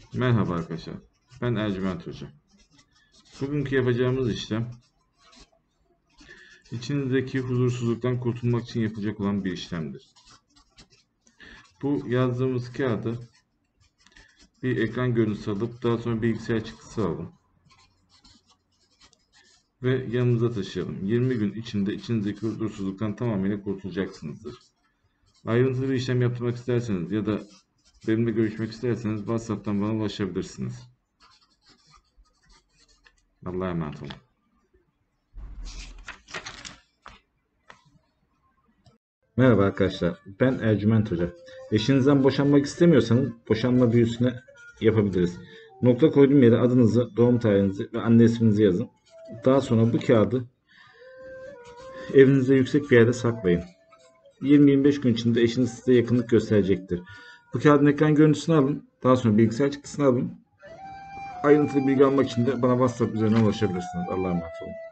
Merhaba arkadaşlar. Ben Ercüment Hoca. Bugünkü yapacağımız işlem içinizdeki huzursuzluktan kurtulmak için yapılacak olan bir işlemdir. Bu yazdığımız kağıdı bir ekran görüntüsü alıp daha sonra bilgisayar çıktısı alın ve yanınıza taşıyalım. 20 gün içinde içinizdeki huzursuzluktan tamamıyla kurtulacaksınızdır. Ayrıntılı bir işlem yaptırmak isterseniz ya da benimle görüşmek isterseniz WhatsApp'tan bana ulaşabilirsiniz. Allah'a emanet olun. Merhaba arkadaşlar, ben Ercüment Hoca. Eşinizden boşanmak istemiyorsanız boşanma büyüsüne yapabiliriz. Nokta koyduğum yere adınızı, doğum tarihinizi ve anne isminizi yazın. Daha sonra bu kağıdı evinizde yüksek bir yerde saklayın. 20-25 gün içinde eşiniz size yakınlık gösterecektir. Bu kağıdın ekran görüntüsünü alın. Daha sonra bilgisayar çıktısını alın. Ayrıntılı bilgi almak için de bana WhatsApp üzerinden ulaşabilirsiniz. Allah'a emanet olun.